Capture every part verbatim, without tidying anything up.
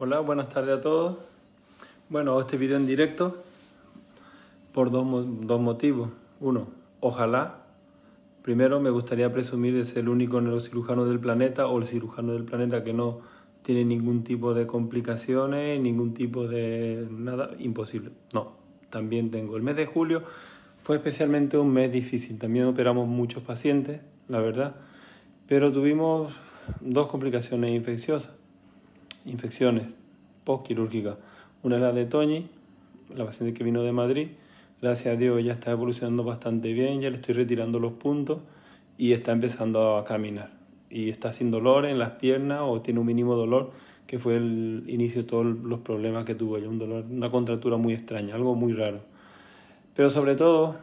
Hola, buenas tardes a todos. Bueno, este vídeo en directo por dos, dos motivos. Uno, ojalá, primero me gustaría presumir de ser el único neurocirujano del planeta o el cirujano del planeta que no tiene ningún tipo de complicaciones, ningún tipo de nada, imposible. No, también tengo. El mes de julio fue especialmente un mes difícil. También operamos muchos pacientes, la verdad, pero tuvimos dos complicaciones infecciosas. Infecciones postquirúrgicas. Una es la de Toñi, la paciente que vino de Madrid. Gracias a Dios ya está evolucionando bastante bien, ya le estoy retirando los puntos y está empezando a caminar. Y está sin dolor en las piernas o tiene un mínimo dolor, que fue el inicio de todos los problemas que tuvo ella. Un dolor, una contractura muy extraña, algo muy raro. Pero sobre todo,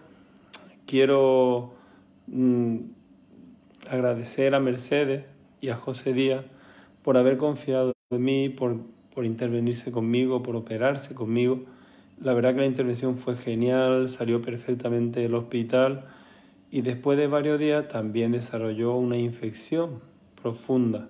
quiero mmm, agradecer a Mercedes y a José Díaz por haber confiado en mí, por, por intervenirse conmigo, por operarse conmigo. La verdad que la intervención fue genial, salió perfectamente del hospital y después de varios días también desarrolló una infección profunda.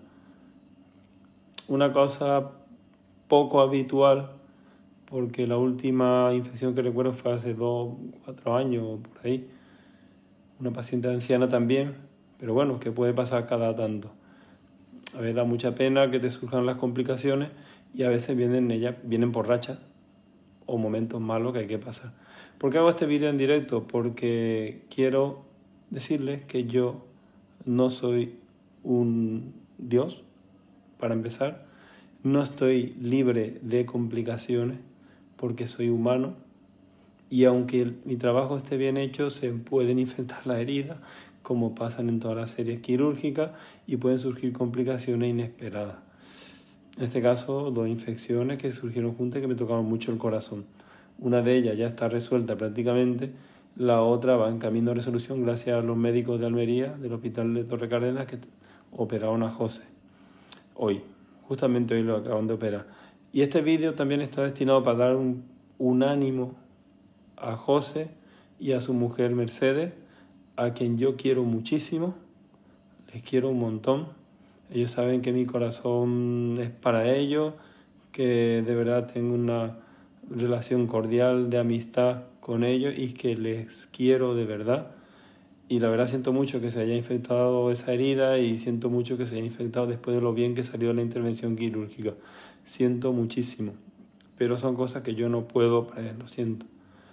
Una cosa poco habitual, porque la última infección que recuerdo fue hace dos, cuatro años o por ahí. Una paciente anciana también, pero bueno, que puede pasar cada tanto. A veces da mucha pena que te surjan las complicaciones y a veces vienen ellas, vienen por rachas o momentos malos que hay que pasar. ¿Por qué hago este vídeo en directo? Porque quiero decirles que yo no soy un Dios, para empezar. No estoy libre de complicaciones porque soy humano y aunque mi trabajo esté bien hecho, se pueden infectar las heridas, como pasan en todas las series quirúrgicas, y pueden surgir complicaciones inesperadas. En este caso, dos infecciones que surgieron juntas y que me tocaron mucho el corazón. Una de ellas ya está resuelta prácticamente, la otra va en camino de resolución gracias a los médicos de Almería, del Hospital de Torre Cárdenas, que operaron a José. Hoy, justamente hoy lo acaban de operar. Y este vídeo también está destinado para dar un, un ánimo a José y a su mujer Mercedes, a quien yo quiero muchísimo, les quiero un montón. Ellos saben que mi corazón es para ellos, que de verdad tengo una relación cordial de amistad con ellos y que les quiero de verdad. Y la verdad siento mucho que se haya infectado esa herida y siento mucho que se haya infectado después de lo bien que salió la intervención quirúrgica. Siento muchísimo, pero son cosas que yo no puedo, eh, lo siento.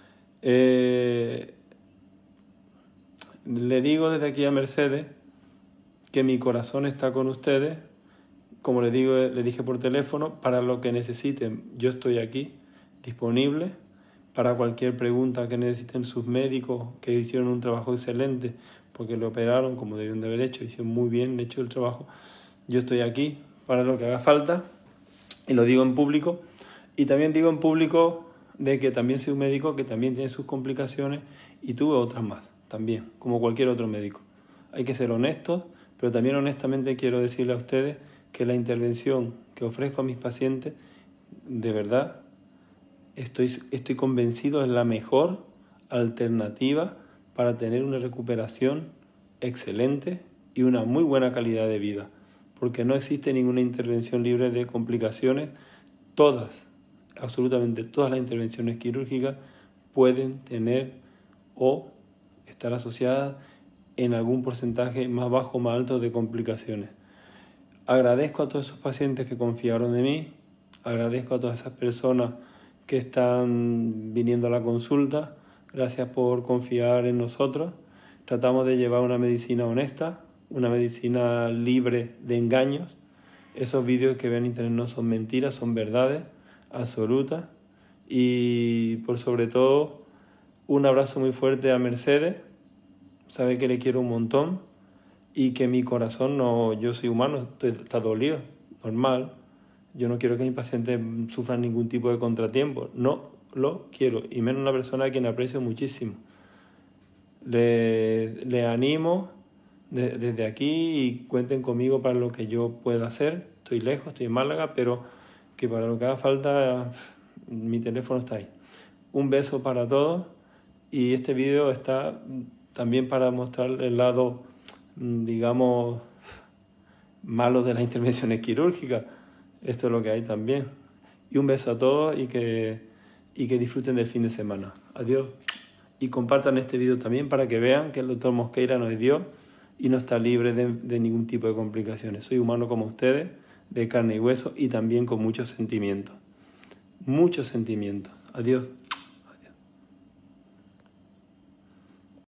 Eh, le digo desde aquí a Mercedes que mi corazón está con ustedes, como le digo, le dije por teléfono, para lo que necesiten. Yo estoy aquí, disponible, para cualquier pregunta que necesiten sus médicos, que hicieron un trabajo excelente, porque lo operaron como debieron de haber hecho, hicieron muy bien hecho el trabajo. Yo estoy aquí para lo que haga falta, y lo digo en público, y también digo en público de que también soy un médico que también tiene sus complicaciones, y tuve otras más, también, como cualquier otro médico. Hay que ser honestos, pero también honestamente quiero decirle a ustedes que la intervención que ofrezco a mis pacientes, de verdad, estoy, estoy convencido es la mejor alternativa para tener una recuperación excelente y una muy buena calidad de vida, porque no existe ninguna intervención libre de complicaciones. Todas, absolutamente todas las intervenciones quirúrgicas pueden tener o estar asociadas en algún porcentaje más bajo o más alto de complicaciones. Agradezco a todos esos pacientes que confiaron en mí, agradezco a todas esas personas que están viniendo a la consulta, gracias por confiar en nosotros. Tratamos de llevar una medicina honesta, una medicina libre de engaños. Esos vídeos que ven en internet no son mentiras, son verdades absolutas. Y por sobre todo, un abrazo muy fuerte a Mercedes. Sabe que le quiero un montón y que mi corazón, no, yo soy humano, estoy, está dolido, normal. Yo no quiero que mis pacientes sufran ningún tipo de contratiempo, no lo quiero, y menos una persona a quien aprecio muchísimo. Le, le animo de, desde aquí y cuenten conmigo para lo que yo pueda hacer. Estoy lejos, estoy en Málaga, pero que para lo que haga falta, mi teléfono está ahí. Un beso para todos y este vídeo está también para mostrar el lado, digamos, malo de las intervenciones quirúrgicas. Esto es lo que hay también. Y un beso a todos y que, y que disfruten del fin de semana. Adiós. Y compartan este vídeo también para que vean que el doctor Mosqueira no es Dios y no está libre de, de ningún tipo de complicaciones. Soy humano como ustedes, de carne y hueso y también con muchos sentimientos. Muchos sentimientos. Adiós.